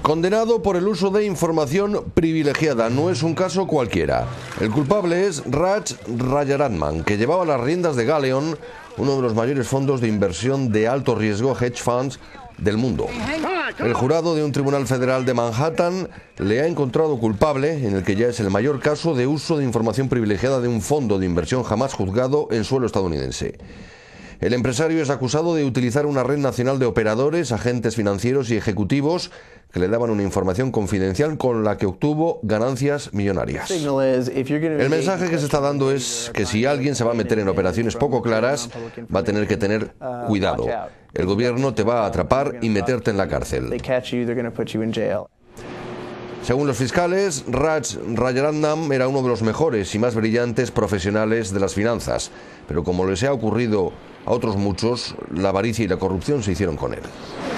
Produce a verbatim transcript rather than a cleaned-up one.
Condenado por el uso de información privilegiada. No es un caso cualquiera. El culpable es Raj Rajaratnam, que llevaba las riendas de Galleon, uno de los mayores fondos de inversión de alto riesgo, hedge funds, del mundo. El jurado de un tribunal federal de Manhattan le ha encontrado culpable, en el que ya es el mayor caso de uso de información privilegiada de un fondo de inversión jamás juzgado en suelo estadounidense. El empresario es acusado de utilizar una red nacional de operadores, agentes financieros y ejecutivos que le daban una información confidencial con la que obtuvo ganancias millonarias. El mensaje que se está dando es que si alguien se va a meter en operaciones poco claras, va a tener que tener cuidado. El gobierno te va a atrapar y meterte en la cárcel. Según los fiscales, Raj Rajaratnam era uno de los mejores y más brillantes profesionales de las finanzas, pero como les ha ocurrido a otros muchos, la avaricia y la corrupción se hicieron con él.